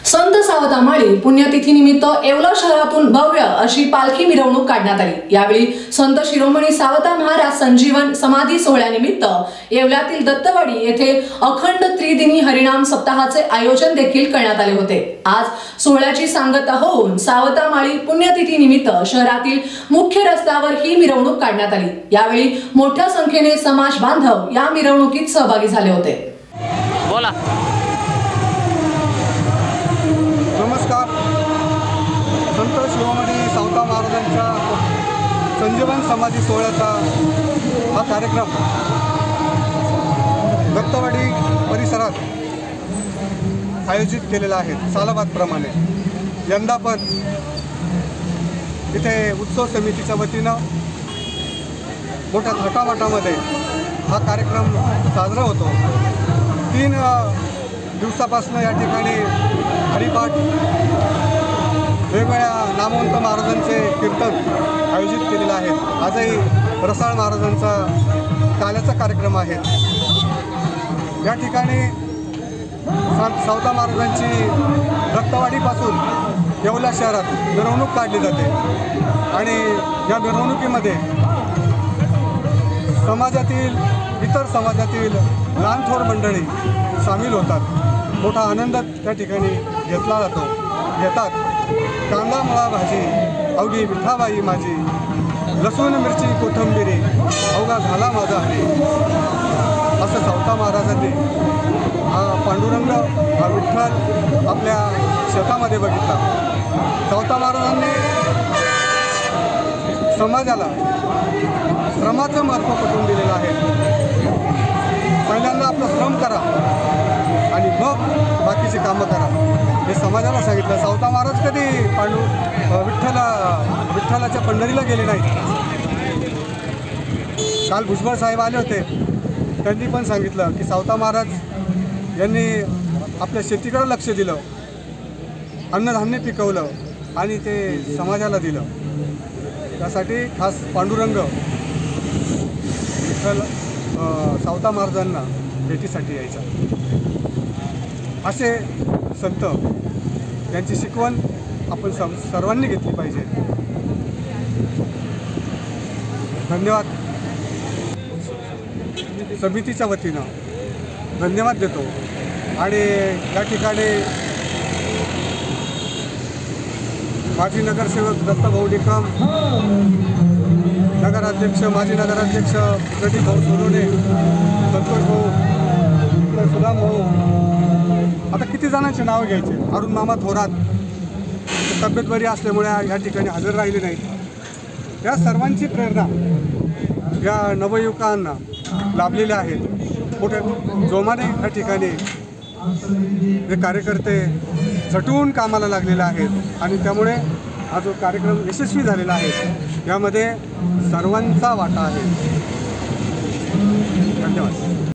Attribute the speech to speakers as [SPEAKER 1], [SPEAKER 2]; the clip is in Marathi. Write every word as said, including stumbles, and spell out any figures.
[SPEAKER 1] संत सावतामाळी पुण्यतिथीनिमित्त येवला शहरातून भव्य अशी पालखी मिरवणूक काढण्यात आली। यावेळी संत शिरोमणी सावता महाराज संजीवन समाधी सोहळ्यानिमित्त येवल्यातील दत्तवाडी येथे अखंड त्रिदिनी हरिनाम सप्ताहाचे आयोजन देखील करण्यात आले होते। आज सोहळ्याची सांगता होऊन सावतामाळी पुण्यतिथीनिमित्त शहरातील मुख्य रस्त्यावर ही मिरवणूक काढण्यात आली। यावेळी मोठ्या संख्येने समाज बांधव या मिरवणुकीत सहभागी झाले होते।
[SPEAKER 2] बोला।
[SPEAKER 3] नमस्कार। संत शिरोमणी सावता महाराजांच्या संजीवन समाधी सोहळ्याचा हा कार्यक्रम दत्तवाडी परिसरात आयोजित केलेला आहे। सालाबादप्रमाणे यंदा पण इथे उत्सव समितीच्या वतीनं मोठ्या थाटामाटामध्ये हा कार्यक्रम साजरा होतो। तीन दिवसापासून या ठिकाणी हरिपाठ, वेगवेगळ्या नामवंत महाराजांचे कीर्तन आयोजित केलेलं आहे। आजही रसाळ महाराजांचा काल्याचा कार्यक्रम आहे। या ठिकाणी सावता महाराजांची दत्तवाडीपासून येवला शहरात मिरवणूक काढली जाते आणि या मिरवणुकीमध्ये समाजातील इतर समाजातील लहान थोर मंडळी सामील होतात। मोठा आनंद त्या ठिकाणी घेतला जातो घेतात। कांदा मुळा भाजी अवघी विठाबाई माझी, लसूण मिरची कोथिंबिरी अवघा झाला माझा हरी, असं सावता महाराजांनी हा पांडुरंग हा विठ्ठल आपल्या शेतामध्ये बघितला। सावता महाराजांनी समाजाला श्रमाचं महत्त्व पटवून दिलेलं आहे। पहिल्यांदा आपलं श्रम करा आणि मग बाकीची कामं करा, हे समाजाला सांगितलं। सावता महाराज कधी पांडू विठ्ठला विठ्ठलाच्या पंढरीला गेले नाहीत। काल भुजबळ साहेब आले होते, त्यांनी पण सांगितलं की सावता महाराज यांनी आपल्या शेतीकडे लक्ष दिलं, अन्नधान्य पिकवलं आणि ते समाजाला दिलं। त्यासाठी खास पांडुरंग विठ्ठल सावता महाराजांना भेटीसाठी यायचा। असे संत यांची शिकवण आपण सर्वांनी घेतली पाहिजे। धन्यवाद। समितीच्या वतीनं धन्यवाद देतो आणि या ठिकाणी माजी नगरसेवक दत्तभाऊ निकम, नगराध्यक्ष माजी नगराध्यक्ष प्रदीप भाऊ सोनवणे, संतोष भाऊ, सुदाम भाऊ, आता किती जणांची नावं घ्यायचे, अरुण मामा थोरात तब्येत बरी असल्यामुळे या ठिकाणी हजर राहिले नाहीत। या सर्वांची प्रेरणा या नवयुवकांना लाभलेल्या आहेत। मोठ्या जोमाने या ठिकाणी हे कार्यकर्ते झटून कामाला लागलेले आहेत आणि त्यामुळे हा जो कार्यक्रम यशस्वी झालेला आहे यामध्ये सर्वांचा वाटा आहे। धन्यवाद।